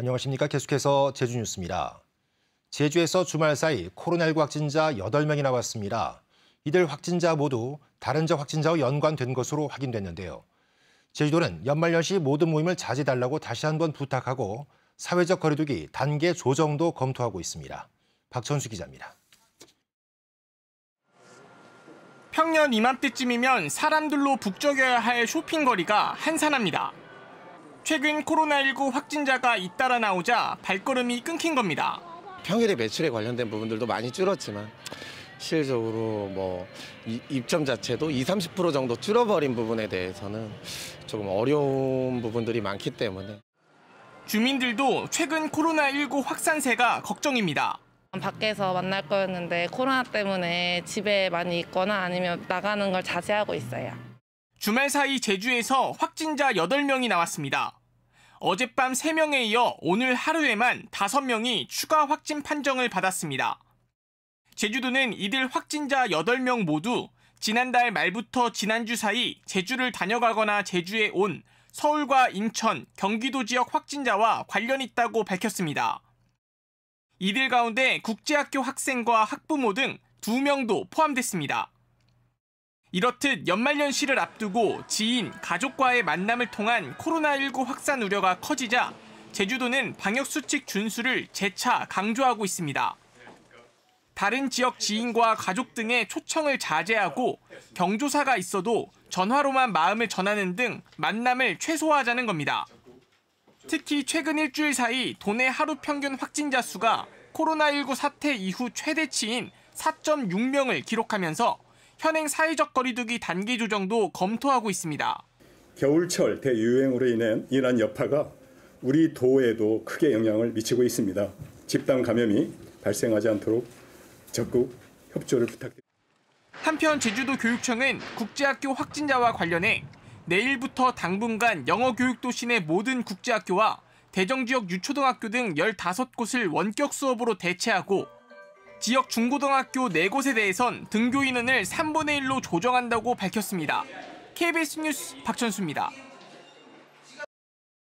안녕하십니까. 계속해서 제주 뉴스입니다. 제주에서 주말 사이 코로나19 확진자 8명이 나왔습니다. 이들 확진자 모두 다른 지역 확진자와 연관된 것으로 확인됐는데요. 제주도는 연말연시 모든 모임을 자제해달라고 다시 한번 부탁하고 사회적 거리두기 단계 조정도 검토하고 있습니다. 박천수 기자입니다. 평년 이맘때쯤이면 사람들로 북적여야 할 쇼핑거리가 한산합니다. 최근 코로나19 확진자가 잇따라 나오자 발걸음이 끊긴 겁니다. 평일에 매출에 관련된 부분들도 많이 줄었지만 실질적으로 입점 자체도 20-30% 정도 줄어버린 부분에 대해서는 조금 어려운 부분들이 많기 때문에 주민들도 최근 코로나19 확산세가 걱정입니다. 밖에서 만날 거였는데 코로나 때문에 집에 많이 있거나 아니면 나가는 걸 자제하고 있어요. 주말 사이 제주에서 확진자 8명이 나왔습니다. 어젯밤 3명에 이어 오늘 하루에만 5명이 추가 확진 판정을 받았습니다. 제주도는 이들 확진자 8명 모두 지난달 말부터 지난주 사이 제주를 다녀가거나 제주에 온 서울과 인천, 경기도 지역 확진자와 관련 있다고 밝혔습니다. 이들 가운데 국제학교 학생과 학부모 등 2명도 포함됐습니다. 이렇듯 연말연시를 앞두고 지인, 가족과의 만남을 통한 코로나19 확산 우려가 커지자 제주도는 방역수칙 준수를 재차 강조하고 있습니다. 다른 지역 지인과 가족 등의 초청을 자제하고 경조사가 있어도 전화로만 마음을 전하는 등 만남을 최소화하자는 겁니다. 특히 최근 일주일 사이 도내 하루 평균 확진자 수가 코로나19 사태 이후 최대치인 4.6명을 기록하면서 현행 사회적 거리두기 단계 조정도 검토하고 있습니다. 겨울철 대유행으로 인한 여파가 우리 도에도 크게 영향을 미치고 있습니다. 집단 감염이 발생하지 않도록 적극 협조를 부탁드립니다. 한편 제주도 교육청은 국제학교 확진자와 관련해 내일부터 당분간 영어 교육도 시내 모든 국제학교와 대정지역 유초등학교 등 15곳을 원격 수업으로 대체하고 지역 중고등학교 4곳에 대해선 등교 인원을 3분의 1로 조정한다고 밝혔습니다. KBS 뉴스 박천수입니다.